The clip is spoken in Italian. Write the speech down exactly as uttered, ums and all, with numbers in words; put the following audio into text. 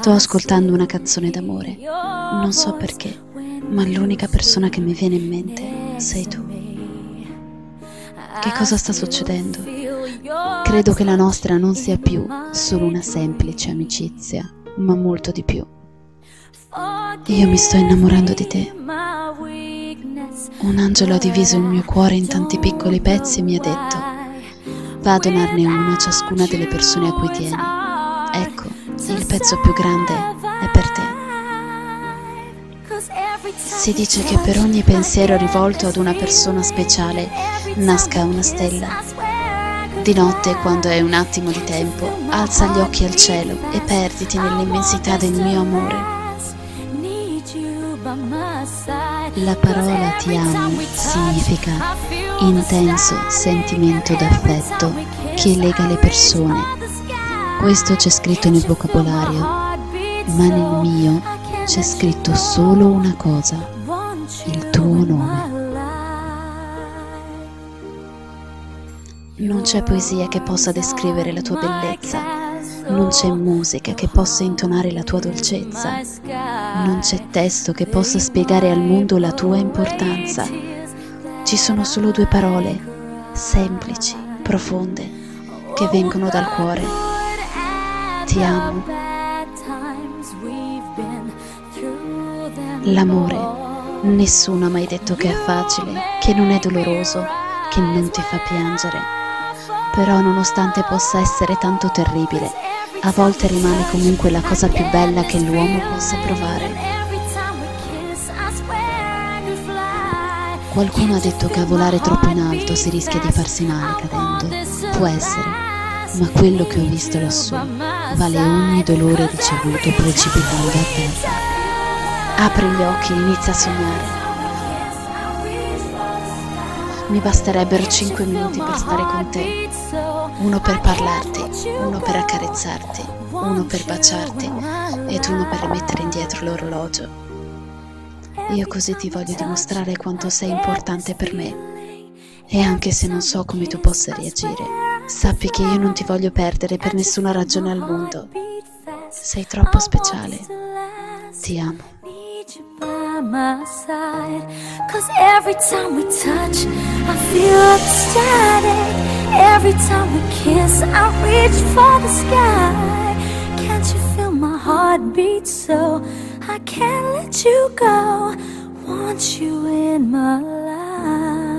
Sto ascoltando una canzone d'amore. Non so perché, ma l'unica persona che mi viene in mente sei tu. Che cosa sta succedendo? Credo che la nostra non sia più solo una semplice amicizia, ma molto di più. Io mi sto innamorando di te. Un angelo ha diviso il mio cuore in tanti piccoli pezzi e mi ha detto: va a donarne uno a ciascuna delle persone a cui tieni. Ecco, il pezzo più grande è per te. Si dice che per ogni pensiero rivolto ad una persona speciale nasca una stella. Di notte, quando hai un attimo di tempo, alza gli occhi al cielo e perditi nell'immensità del mio amore. La parola ti amo significa intenso sentimento d'affetto che lega le persone. Questo c'è scritto nel vocabolario, ma nel mio c'è scritto solo una cosa: il tuo nome. Non c'è poesia che possa descrivere la tua bellezza. Non c'è musica che possa intonare la tua dolcezza. Non c'è testo che possa spiegare al mondo la tua importanza. Ci sono solo due parole, semplici, profonde, che vengono dal cuore. Ti amo. L'amore, nessuno ha mai detto che è facile, che non è doloroso, che non ti fa piangere. Però nonostante possa essere tanto terribile, a volte rimane comunque la cosa più bella che l'uomo possa provare. Qualcuno ha detto che a volare troppo in alto si rischia di farsi male cadendo. Può essere, ma quello che ho visto lassù vale ogni dolore ricevuto precipitando a terra. Apri gli occhi e inizia a sognare. Mi basterebbero cinque minuti per stare con te, uno per parlarti, uno per accarezzarti, uno per baciarti ed uno per rimettere indietro l'orologio. Io così ti voglio dimostrare quanto sei importante per me, e anche se non so come tu possa reagire, sappi che io non ti voglio perdere per nessuna ragione al mondo. Sei troppo speciale. Ti amo. My side, 'cause every time we touch, I feel ecstatic. Every time we kiss, I reach for the sky. Can't you feel my heartbeat? So I can't let you go. Want you in my life.